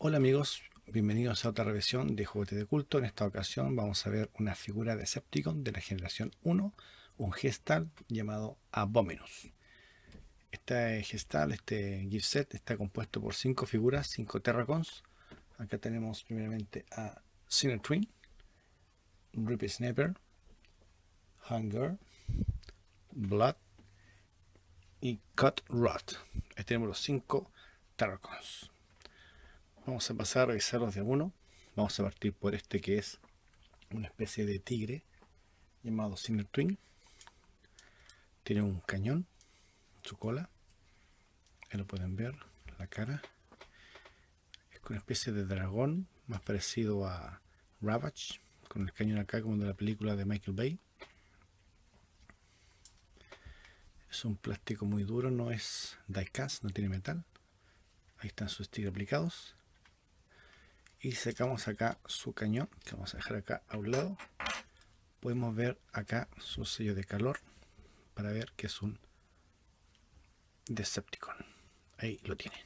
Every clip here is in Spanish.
Hola amigos, bienvenidos a otra revisión de Juguete de Culto. En esta ocasión vamos a ver una figura de Decepticon de la generación 1, un Gestal llamado Abominus. Este Gestal, este gift set, está compuesto por 5 figuras, 5 Terracons. Acá tenemos primeramente a Sinner Twin, Ripper Snapper, Hunger, Blood y Cut Rot. Ahí tenemos los 5 Terracons. Vamos a pasar a revisarlos de uno. Vamos a partir por este que es una especie de tigre llamado Sinner Twin. Tiene un cañón en su cola. Ahí lo pueden ver, la cara. Es una especie de dragón, más parecido a Ravage, con el cañón acá como de la película de Michael Bay. Es un plástico muy duro, no es die-cast, no tiene metal. Ahí están sus stickers aplicados. Y sacamos acá su cañón, que vamos a dejar acá a un lado. Podemos ver acá su sello de calor para ver que es un Decepticon. Ahí lo tienen.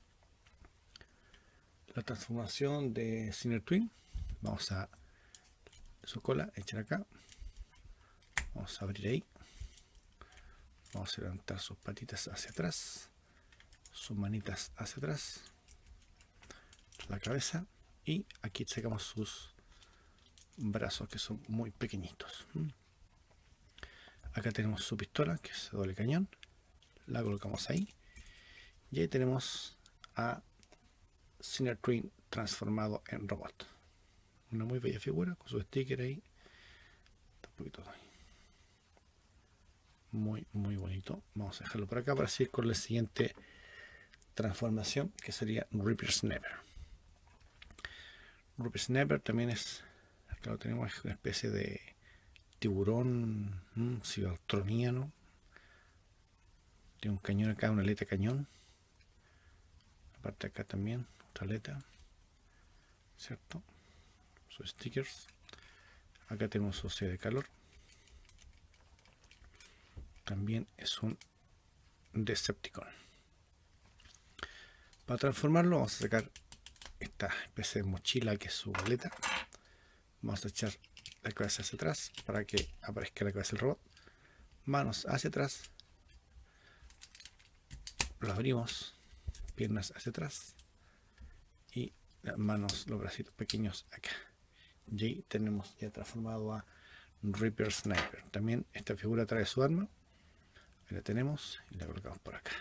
La transformación de Sinner Twin. Vamos a su cola, echar acá. Vamos a abrir ahí. Vamos a levantar sus patitas hacia atrás. Sus manitas hacia atrás. La cabeza. Y aquí sacamos sus brazos que son muy pequeñitos. Acá tenemos su pistola, que es doble cañón. La colocamos ahí. Y ahí tenemos a Sinner Twin transformado en robot. Una muy bella figura con su sticker ahí. Está un poquito ahí. Muy bonito. Vamos a dejarlo por acá para seguir con la siguiente transformación, que sería Ripper Snapper. Ripper Snapper también es, acá lo tenemos, es una especie de tiburón cibertroniano. Tiene un cañón acá, una aleta cañón. Aparte acá también, otra aleta, ¿cierto? Sus stickers. Acá tenemos su sello de calor. También es un Decepticon. Para transformarlo vamos a sacar esta especie de mochila que es su aleta. Vamos a echar la cabeza hacia atrás para que aparezca la cabeza del robot. Manos hacia atrás. Lo abrimos. Piernas hacia atrás. Y las manos, los bracitos pequeños acá. Y ahí tenemos ya transformado a Ripper Snapper. También esta figura trae su arma. Ahí la tenemos y la colocamos por acá.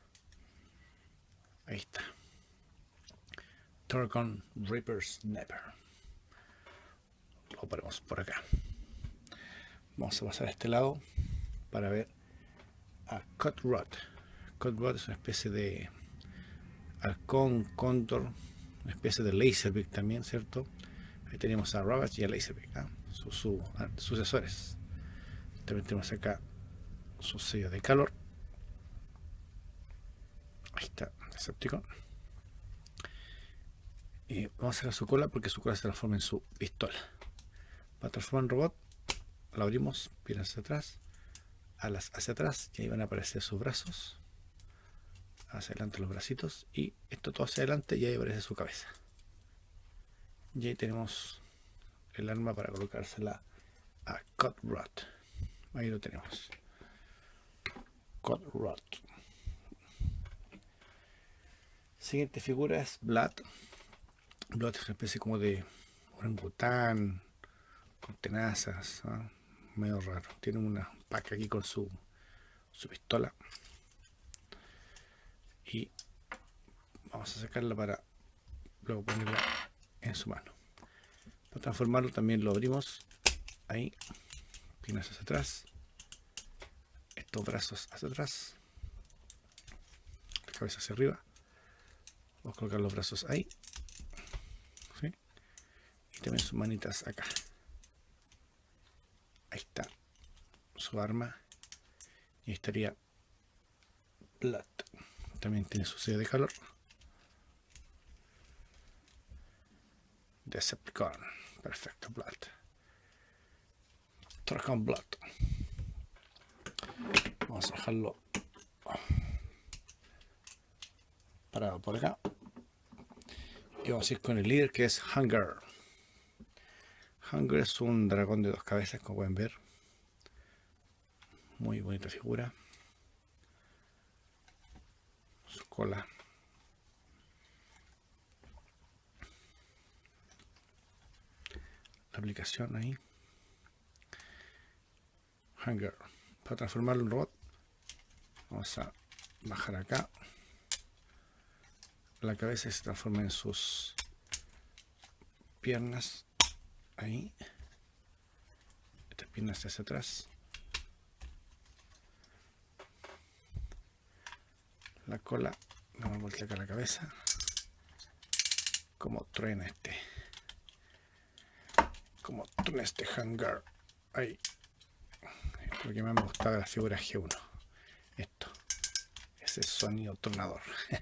Ahí está. Terracon Ripper Snapper. Lo ponemos por acá. Vamos a pasar a este lado para ver a Cut Rot. Cut Rot es una especie de halcón, cóndor, una especie de Laserbeak también, ¿cierto? Ahí tenemos a Ravage y a Laserbeak, ¿eh? Sus sucesores. También tenemos acá su sello de calor. Ahí está, Decepticon. Y vamos a sacar su cola porque su cola se transforma en su pistola. Para transformar en robot, la abrimos, piernas hacia atrás, alas hacia atrás, y ahí van a aparecer sus brazos. Hacia adelante los bracitos, y esto todo hacia adelante, y ahí aparece su cabeza. Y ahí tenemos el arma para colocársela a Cut Rot. Ahí lo tenemos. Cut Rot. Siguiente figura es Blood. Blood es una especie como de orangután con tenazas, ¿eh? Medio raro. Tiene una paca aquí con su pistola. Y vamos a sacarla para luego ponerla en su mano. Para transformarlo también lo abrimos. Ahí. Piernas hacia atrás. Estos brazos hacia atrás. La cabeza hacia arriba. Vamos a colocar los brazos ahí. ¿Sí? Y también sus manitas acá. Ahí está su arma. Y ahí estaría Blood. También tiene su sello de calor. Decepticon. Perfecto, Blood. Terracon Blood. Vamos a dejarlo parado por acá. Y vamos a ir con el líder, que es Hunger. Hunger es un dragón de 2 cabezas, como pueden ver. Muy bonita figura. Su cola. La aplicación ahí. Hunger. Para transformarlo en robot, vamos a bajar acá. La cabeza se transforma en sus piernas. Ahí. Estas piernas hacia atrás. La cola. Vamos a voltear la cabeza. Como truena este. Como truena este Hunger. Ahí. Esto es lo que más me gustaba de la figura G1. Esto. Ese sonido tronador.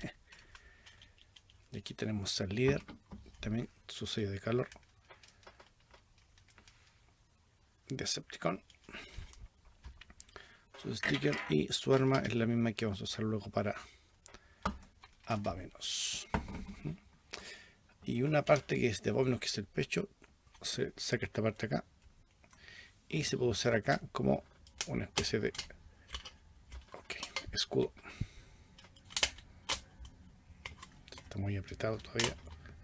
Y aquí tenemos al líder. También su sello de calor. Decepticon. Su sticker y su arma es la misma que vamos a usar luego para Abominus. Y una parte que es de Abominus, que es el pecho, se saca esta parte acá y se puede usar acá como una especie de escudo. Está muy apretado todavía.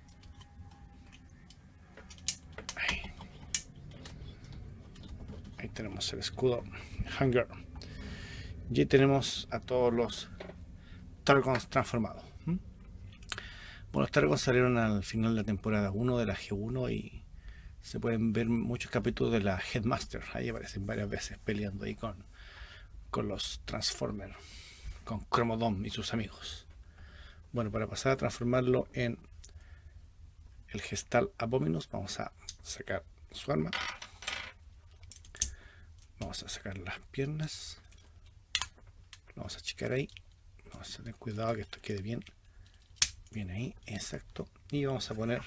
Ahí tenemos el escudo Hunger. Y ahí tenemos a todos los Targons transformados. Bueno, los Targons salieron al final de la temporada 1 de la G1 y se pueden ver muchos capítulos de la Headmaster. Ahí aparecen varias veces peleando ahí con los Transformers, con Chromodome y sus amigos. Bueno, para pasar a transformarlo en el Gestal Abominus, vamos a sacar su arma. Vamos a sacar las piernas. Vamos a achicar ahí. Vamos a tener cuidado que esto quede bien. Bien ahí, exacto. Y vamos a poner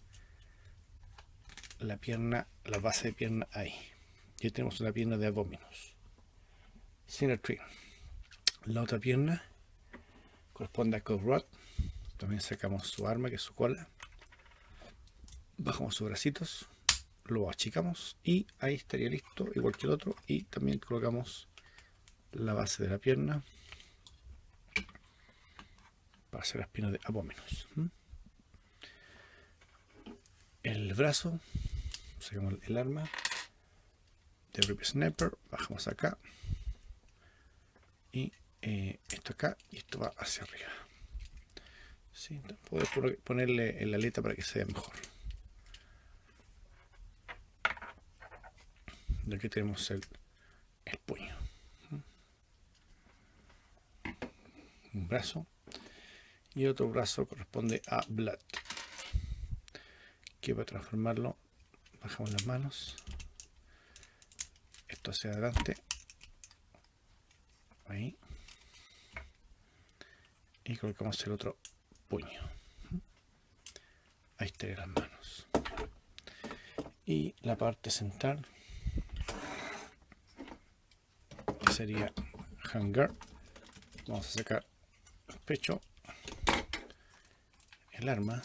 la pierna, la base de pierna ahí. Ya tenemos una pierna de Abominus. Symmetry. La otra pierna corresponde a Cold Rod. También sacamos su arma, que es su cola. Bajamos sus bracitos. Lo achicamos y ahí estaría listo, igual que el otro. Y también colocamos la base de la pierna para hacer las piernas de Abominus. El brazo, sacamos el arma de Rip Sniper, bajamos acá y esto acá y esto va hacia arriba. ¿Sí? Puedo ponerle la aleta para que se vea mejor. Y aquí tenemos el puño. Un brazo. Y otro brazo corresponde a Blood. Que para transformarlo, bajamos las manos. Esto hacia adelante. Ahí. Y colocamos el otro puño. Ahí estarían las manos. Y la parte central, que sería Hunger. Vamos a sacar el pecho, el arma.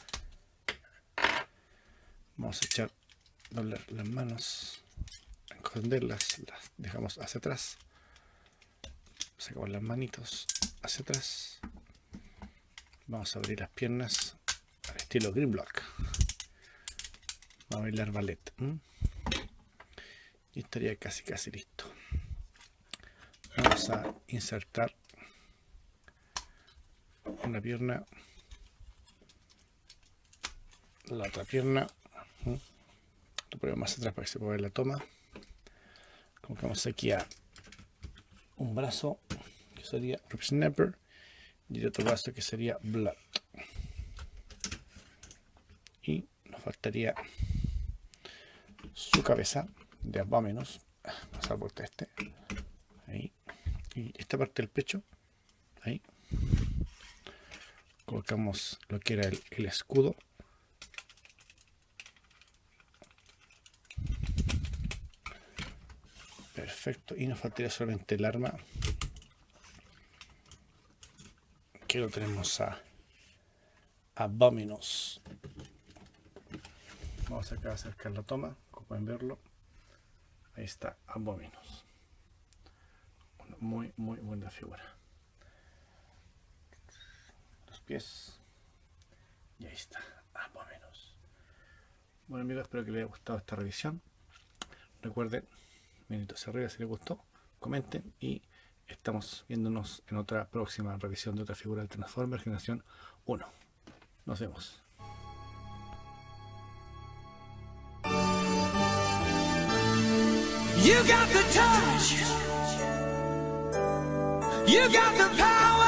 Vamos a echar, doblar las manos, esconderlas, las dejamos hacia atrás. Sacamos las manitos hacia atrás. Vamos a abrir las piernas al estilo Grimlock. Vamos a abrir la arbaleta. Y estaría casi listo. Vamos a insertar una pierna, la otra pierna. Lo ponemos más atrás para que se pueda ver la toma. Colocamos aquí a un brazo que sería Rip Sniper y el otro brazo que sería Blood. Y nos faltaría su cabeza de Abominus. Vamos a dar vuelta este. Ahí. Y esta parte del pecho. Ahí. Colocamos lo que era el escudo. Perfecto. Y nos faltaría solamente el arma. Que lo tenemos a Abominus Vamos acá a acercar la toma, como pueden verlo. Ahí está Abominus. Una muy buena figura. Los pies. Y ahí está Abominus. Bueno amigos, espero que les haya gustado esta revisión. Recuerden, manitos hacia arriba si les gustó, comenten y estamos viéndonos en otra próxima revisión de otra figura del Transformer Generación 1. Nos vemos. You got the touch. You got the power.